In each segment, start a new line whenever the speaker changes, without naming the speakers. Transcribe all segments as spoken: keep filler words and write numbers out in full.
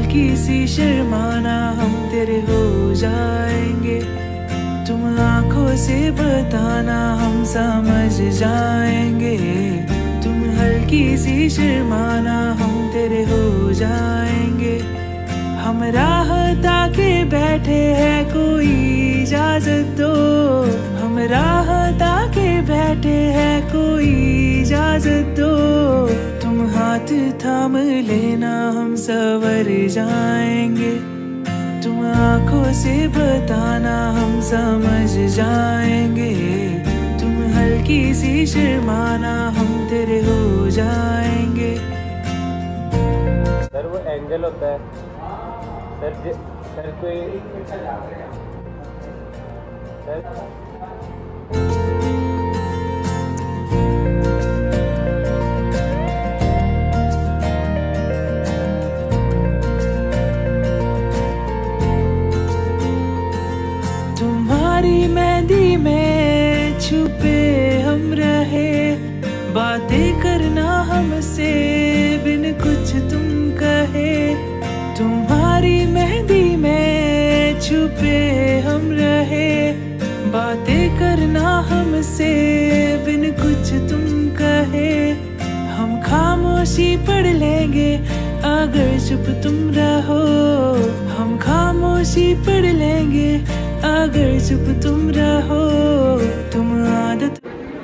हल्की सी शर्माना हम तेरे हो जाएंगे। तुम आंखों से बताना हम समझ जाएंगे। तुम हल्की सी शर्माना हम तेरे हो जाएंगे। हम राह ताके बैठे हैं कोई इजाजत दो। हम राह ताके बैठे हैं कोई इजाजत दो। तुम हाथ थाम लेना हम सवर जाएंगे। तुम आंखों से बताना हम समझ जाएंगे। तुम हल्की सी शर्माना हम तेरे हो जाएंगे।
सर वो एंगल होता है सर ज, सर कोई सर
तुम्हारी मेहंदी में छुपे हम रहे। बातें करना हमसे बिन कुछ तुम कहे। तुम्हारी मेहंदी में छुपे हम रहे। बातें करना हमसे बिन कुछ तुम कहे। हम खामोशी पढ़ लेंगे अगर चुप तुम रहो। हम खामोशी पढ़ लेंगे अगर चुप तुम रहो। तुम आदत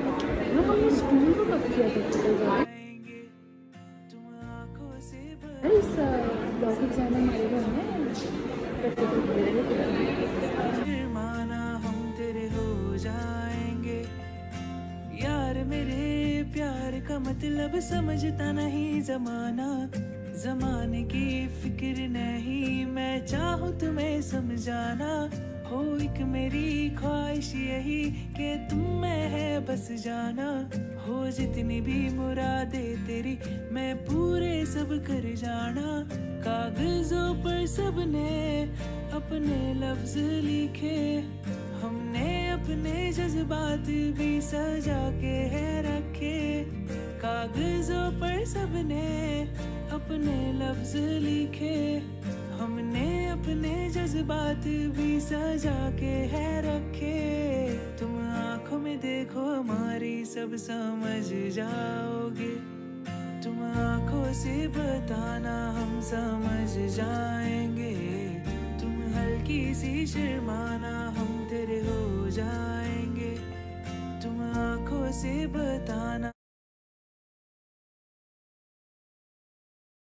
माना हम तेरे हो जाएंगे। यार मेरे प्यार का मतलब समझता नहीं जमाना। जमाने की फिक्र नहीं मैं चाहूँ तुम्हें समझाना। हो एक मेरी ख्वाहिश यही कि तुम में है बस जाना। हो जितनी भी मुरादे तेरी मैं पूरे सब कर जाना। कागजों पर सबने अपने लफ्ज लिखे। हमने अपने जज्बात भी सजा के है रखे। कागजों पर सबने अपने लफ्ज लिखे। हमने अपने जज्बात भी सजा के है रखे। तुम आंखों में देखो हमारी सब समझ जाओगे। तुम आंखों से बताना हम समझ जाएंगे। तुम हल्की सी शर्माना हम तेरे हो जाएंगे।